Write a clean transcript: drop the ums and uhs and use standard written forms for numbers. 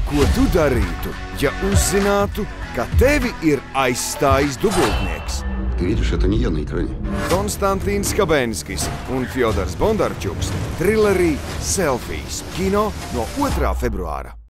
Ko tu darītu, ja uzzinātu, ka tevi ir aizstājis dubultnieks? Ты видишь, это не я на экране. Konstantīns Kabenskis un Fjodors Bondarčuks trilerī Selfijas kino no 2. februāra.